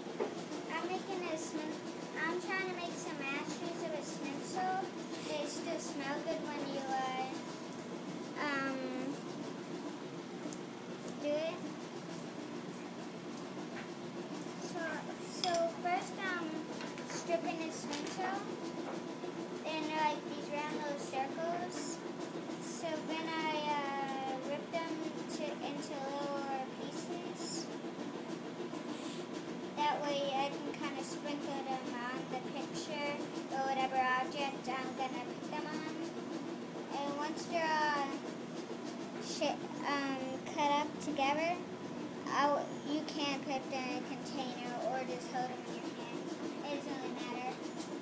I'm trying to make some ashes of a smencil. They still smell good when you do it. So first stripping the smencil. Then like these round little circles. So then I rip them into little pieces. That way I can kind of sprinkle them on the picture or whatever object I'm going to put them on. And once they're all cut up together, you can put them in a container or just hold them in your hand. It doesn't really matter.